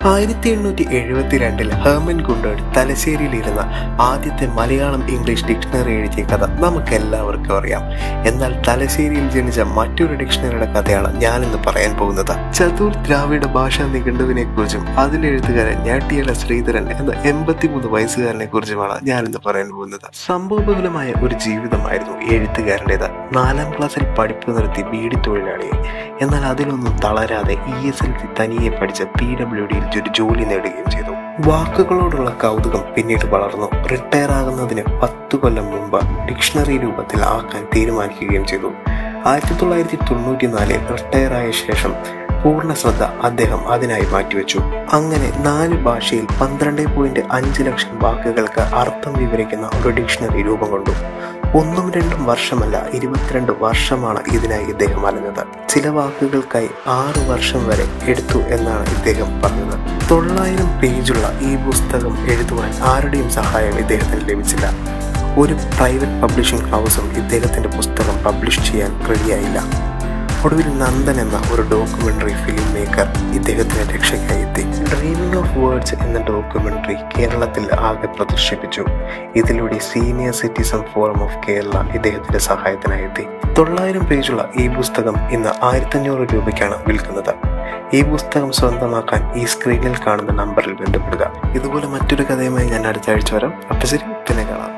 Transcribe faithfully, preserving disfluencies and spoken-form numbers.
ആയിരത്തി എണ്ണൂറ്റി എഴുപത്തി രണ്ടിൽ ഹെർമൻ ഗുണ്ടേർഡ് തലശ്ശേരിയിലിരുന്ന ആദ്യത്തെ മലയാളം ഇംഗ്ലീഷ് ഡിക്ഷണറി എഴുതിയ കഥ നമുക്ക് എല്ലാവർക്കും അറിയാം. എന്നാൽ തലശ്ശേരിയിൽ ജനിച്ച മറ്റൊരു ഡിക്ഷണറിയുടെ കഥയാണ് ഞാനിന്ന് പറയാൻ പോകുന്നത്. ചതുർ ദ്രാവിഡ ഭാഷാ നിഘണ്ടുവിനെ കുറിച്ചും അതിലെ എഴുത്തുകാരൻ ഞാട്ടിയാല ശ്രീധരൻ എന്ന എൺപത്തിമൂന്ന് വയസ്സുകാരനെ കുറിച്ചുമാണ് ഞാനിന്ന് പറയാൻ പോകുന്നത്. സംഭവബഹുലമായ ഒരു ജീവിതമായിരുന്നു എഴുത്തുകാരൻ്റെത്. നാലാം ക്ലാസ്സിൽ പഠിപ്പ് നിർത്തി ബീഡി തൊഴിലാളിയായി. എന്നാൽ അതിലൊന്നും തളരാതെ ഇ എസ് എൽ സി തനിയെ പഠിച്ച പി ഡബ്ല്യു ഡിയിൽ ഒരു ജോലി നേടുകയും ചെയ്തു. വാക്കുകളോടുള്ള കൗതുകം പിന്നീട് വളർന്നു. റിട്ടയർ ആകുന്നതിന് പത്തു കൊല്ലം മുമ്പ് ഡിക്ഷണറി രൂപത്തിൽ ആക്കാൻ തീരുമാനിക്കുകയും ചെയ്തു. ആയിരത്തി തൊള്ളായിരത്തി തൊണ്ണൂറ്റി നാലിൽ റിട്ടയർ ആയ ശേഷം പൂർണ്ണ ശ്രദ്ധ അദ്ദേഹം അതിനായി മാറ്റിവെച്ചു. അങ്ങനെ നാല് ഭാഷയിൽ പന്ത്രണ്ട് പോയിന്റ് അഞ്ച് ലക്ഷം വാക്കുകൾക്ക് അർത്ഥം വിവരിക്കുന്ന ഒരു ഡിക്ഷണറി രൂപം കൊണ്ടു. ഒന്നും രണ്ടും വർഷമല്ല, ഇരുപത്തിരണ്ട് വർഷമാണ് ഇതിനായി ഇദ്ദേഹം അലഞ്ഞത്. ചില വാക്കുകൾക്കായി ആറു വർഷം വരെ എടുത്തു എന്നാണ് ഇദ്ദേഹം പറഞ്ഞത്. തൊള്ളായിരം പേജുള്ള ഈ പുസ്തകം എഴുതുവാൻ ആരുടെയും സഹായം ഇദ്ദേഹത്തിന് ലഭിച്ചില്ല. ഒരു പ്രൈവറ്റ് പബ്ലിഷിംഗ് ഹൗസും ഇദ്ദേഹത്തിന്റെ പുസ്തകം പബ്ലിഷ് ചെയ്യാൻ റെഡിയായില്ല. ഒടുവിൽ നന്ദൻ എന്ന ഒരു ഡോക്യുമെന്ററി ഫിലിം മേക്കർ ഇദ്ദേഹത്തിന് രക്ഷയ്ക്കായി എത്തി. ഡ്രീമിംഗ് ഓഫ് വേർഡ്സ് എന്ന ഡോക്യുമെന്ററി കേരളത്തിൽ ആകെ പ്രദർശിപ്പിച്ചു. ഇതിലൂടെ senior citizen forum of Kerala ഇദ്ദേഹത്തിന്റെ സഹായത്തിനായി എത്തി. തൊള്ളായിരം പേജുള്ള ഈ പുസ്തകം ഇന്ന് ആയിരത്തി അഞ്ഞൂറ് രൂപയ്ക്കാണ് വിൽക്കുന്നത്. ഈ പുസ്തകം സ്വന്തമാക്കാൻ ഈ സ്ക്രീനിൽ കാണുന്ന നമ്പറിൽ ബന്ധപ്പെടുക. ഇതുപോലെ മറ്റൊരു കഥയുമായി ഞാൻ അടുത്ത ആഴ്ച വരാം. അപ്പൊ ശരി, പിന്നെ കാണാം.